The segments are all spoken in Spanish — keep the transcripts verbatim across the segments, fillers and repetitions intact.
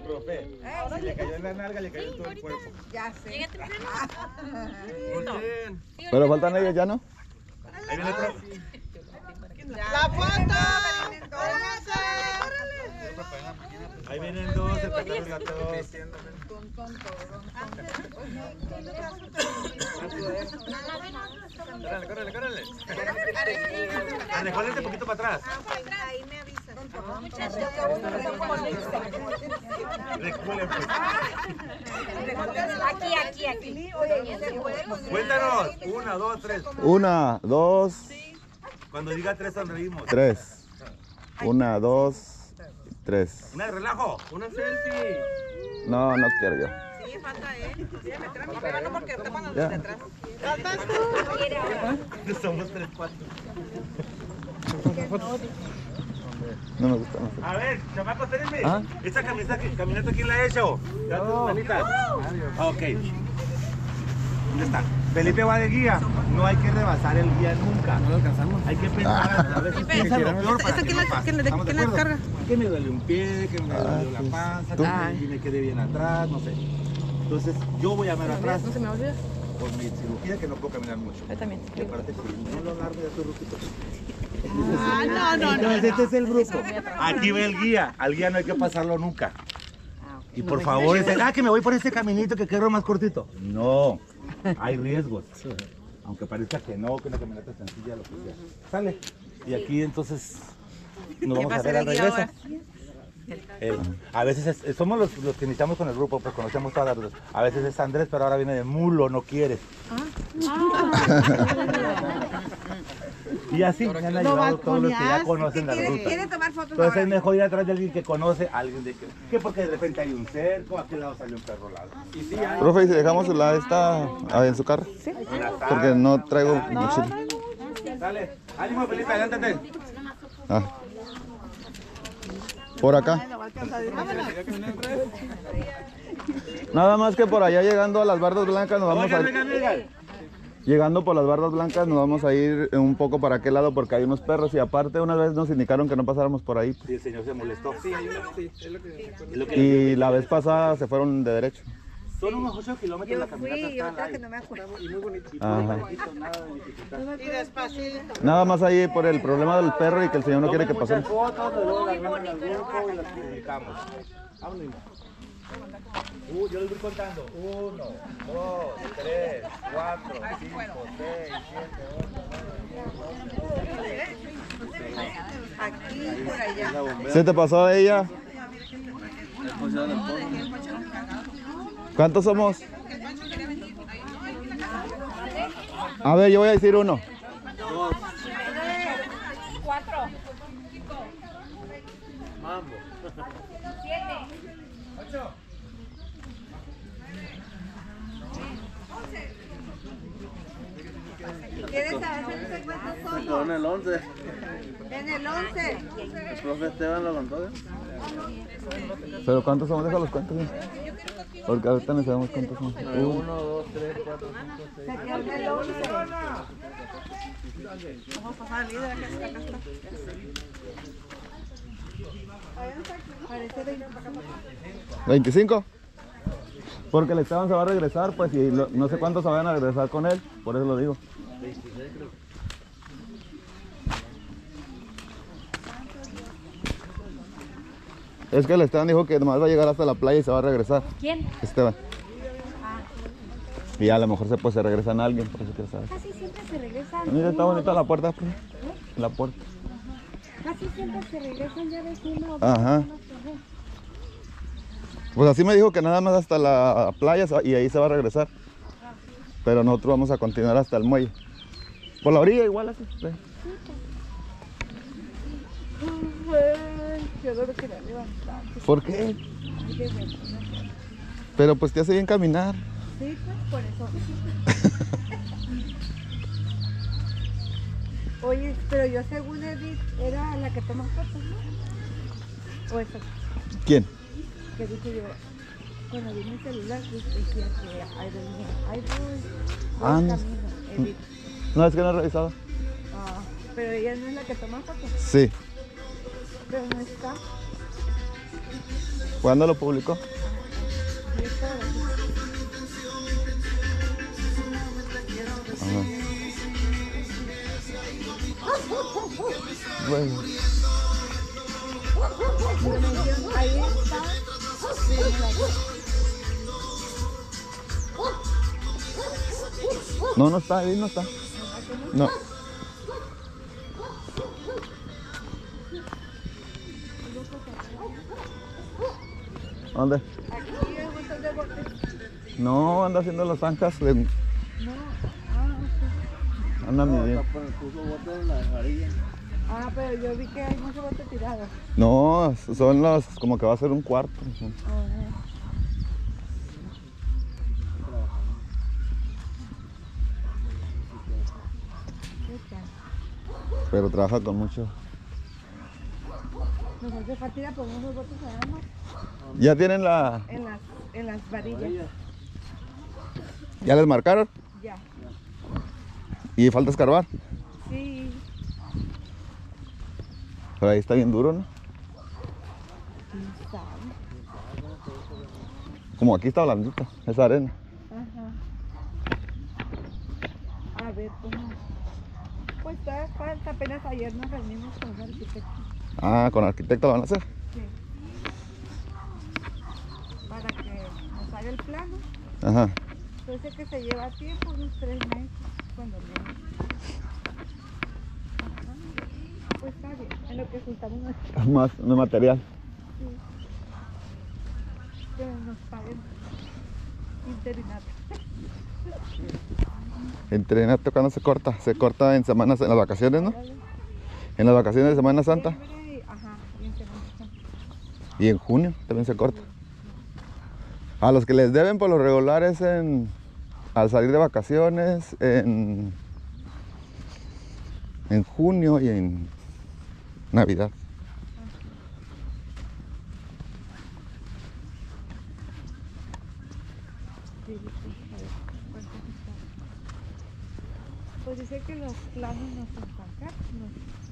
Profe, si le cayó en la nalga, le cayó en todo el cuerpo. Ya sé. Llegué temprano. Pero faltan ellos ya, ¿no? Ahí viene el profe. ¡La foto! Ahí vienen dos, el pantalón gato. Córrele, córrele, córrele. Alejólate un poquito para atrás. Ahí me avisan. Reculen, pues. Aquí, aquí, aquí. Cuéntanos. Una, dos, tres. Una, dos, Cuando diga tres, sonreímos. tres. Una, dos, tres. Una de relajo. Una selfie. No, no quiero yo. Sí, falta él. Sí, me traen para pegarlo porque ahorita cuando Ya. de atrás. Somos tres, cuatro. No me gusta. No sé. A ver, chamacos, espérenme. ¿Ah? Esta camioneta, camioneta, ¿quién la ha hecho? Date tus manitas. Ah, ok. ¿Dónde está? Felipe va de guía. No hay que rebasar el guía nunca. No lo alcanzamos. Hay que pensar. A veces piensa lo peor para que no pase. ¿Estamos de acuerdo? Que me duele un pie, que me duele la panza, que me quede bien atrás, no sé. Entonces, yo voy a ver atrás. No se me olvida. Por mi cirugía, que no puedo caminar mucho. Yo también. Y aparte, si no lo largo, ya estoy ruquito. Ah, no, no, no. Entonces, este es el grupo. Aquí ve el guía. Al guía no hay que pasarlo nunca. Y por favor, ese, ah, que me voy por este caminito que quedó más cortito. No, hay riesgos. Aunque parezca que no, que una camioneta sencilla, lo que sea. Sale. Y aquí entonces nos vamos a ver al regreso. Eh, a veces es- somos los, los que iniciamos con el grupo, pues conocemos todas las rutas. A veces es Andrés, pero ahora viene de mulo, no quiere. Y así me han ayudado todos los que ya conocen la ruta. ¿Quiere tomar fotos Entonces ahora? es mejor ir atrás de alguien que conoce, a alguien de que, que porque de repente hay un cerco, a aquel lado salió un perro lado. Y sí, hay. Profe, ¿y si dejamos la esta ah, en su carro? Porque no traigo mochila. Dale, ánimo Felipe, adelántate. Ah. Por acá. Nada más que por allá llegando a las bardas blancas nos vamos Oigan, a oigan, oigan. llegando por las bardas blancas nos vamos a ir un poco para aquel lado porque hay unos perros y aparte una vez nos indicaron que no pasáramos por ahí. Sí, el señor se molestó. Sí, hay una, sí, es lo que, es lo que Y la vez pasada se fueron de derecho. Son unos ocho kilómetros la Yo caminata. fui y está otra al que aire. no me acuerdo. Y muy bonito. Y Ajá. muy bonito, nada de dificultad. Y despacito. Nada más ahí por el problema del perro y que el señor no quiere que Muchas pasemos. fotos, luego las mandan al grupo y las publicamos. Vámonos. Uh, yo les voy contando. Uno, dos, tres, cuatro, cinco, seis, siete, ocho, nueve. Aquí, por allá. ¿Se te pasó a ella? ¿Cuántos somos? A ver, yo voy a decir uno. Cuatro. Mambo. ¿Quieres saber cuántos somos? Quedó en el once. En el once. El profe Esteban lo contó. ¿Eh? ¿Pero cuántos somos? Déjalos cuántos. ¿Eh? Porque ahorita no sabemos cuántos somos. Uno. Uno, dos, tres, cuatro, cinco, seis. Se quedó en el once. Vamos a pasar el líder. Parece de ¿veinticinco? Porque el Esteban se va a regresar, pues, y lo- no sé cuántos se vayan a regresar con él, por eso lo digo. Es que el Esteban dijo que nomás va a llegar hasta la playa y se va a regresar. ¿Quién? Esteban. Y a lo mejor se, pues, se regresan a alguien, por eso quiero saber. Casi siempre se regresan. Mira, está bonita la puerta. Pues. La puerta. Casi siempre se regresan ya vecino. Ajá. Pues así me dijo que nada más hasta la playa se va- y ahí se va a regresar. Pero nosotros vamos a continuar hasta el muelle. Por la orilla igual así. Ve. Yo no lo quería levantar. ¿Por qué? Pero pues te hace bien caminar. Sí, pues por eso. Oye, pero yo según Edith era la que toma fotos, ¿no? O esa ¿Quién? que dije yo, cuando vi mi celular, pues decía que ahí venía, ahí voy, voy Ah, no. camino, Edith. No, es que no he revisado. Ah, pero ella no es la que toma fotos, Sí. pero no está. ¿Cuándo lo publicó? diez horas. Ajá. Bueno. Ahí está. Sí, No, no está, ahí no está. No. ¿Dónde? aquí hay un montón de botes. No, anda haciendo las zanjas. De... No, ah, ok. Anda No, midiendo. está por el puso bote en la varilla. Ah, pero yo vi que hay muchos botes tirados. No, son los, como que va a ser un cuarto. Oh, ¿qué tal? Pero trabaja con mucho. Nos hace falta ir a poner unos botes nada más ¿Ya tienen la... en las, en las varillas. ¿Ya les marcaron? Ya. ¿Y falta escarbar? Sí. Pero ahí está bien duro, ¿no? ¿Quién sabe? Como aquí está blandita, esa arena. Ajá. A ver cómo. Pues todavía falta, apenas ayer nos reunimos con un arquitecto. Ah, con arquitecto lo van a hacer. Sí. Para que nos haga el plano. Ajá. Entonces que se lleva tiempo, unos tres meses, cuando menos. Ajá. Pues está bien, en lo que juntamos nuestro, Más no material. que nos paguen interinato. Entrenato cuando se corta. Se corta en semanas, en las vacaciones, ¿no? Órale. En las vacaciones de Semana Santa. Diciembre y- Ajá, y en Semana Santa. Y en junio también se corta. A los que les deben por lo regular es en, al salir de vacaciones, en, en junio y en Navidad. Sí, sí, a ver, ¿cuánto está? Pues dice que los planos no son tan caros, no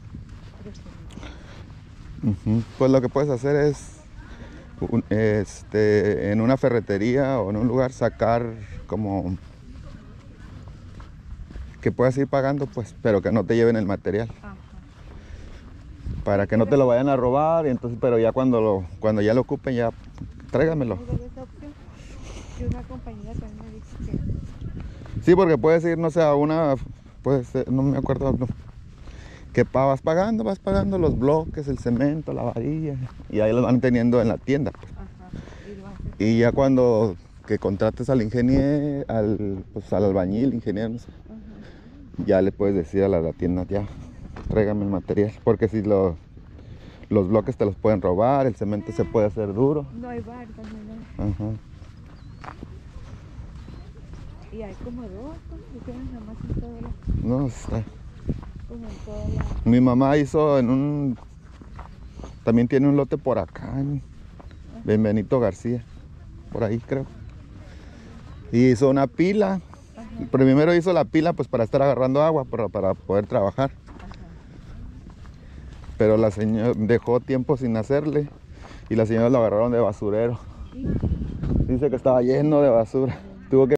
prefieren. Ujú. Pues lo que puedes hacer es un- este, en una ferretería o en un lugar sacar como que puedas ir pagando, pues, pero que no te lleven el material, Ajá. para que no te lo vayan a robar. Y entonces, pero ya cuando lo, cuando ya lo ocupen, ya tráigamelo. ¿Hay de esa opción? Y una compañera también me dijo que Sí, porque puedes ir, no sé, a una, pues, no me acuerdo, no, que pa- vas pagando, vas pagando los bloques, el cemento, la varilla, y ahí los van teniendo en la tienda, pues. ajá, y lo hace. Y ya cuando que contrates al ingeniero, al, pues, al albañil, ingeniero, no sé, Ajá. ya le puedes decir a la, la tienda, ya, tráigame el material, porque si lo, los bloques te los pueden robar, el cemento se puede hacer duro. No hay barcas, no hay nada. Ajá. Y hay como dos, ¿no? Que tienen nada más en toda la, No, está. como en toda la... Mi mamá hizo en un, también tiene un lote por acá, en Benito García, por ahí creo. Y hizo una pila. Primero hizo la pila pues para estar agarrando agua, para, para poder trabajar. Pero la señora dejó tiempo sin hacerle y la señora lo agarraron de basurero. Dice que estaba lleno de basura. Tuvo que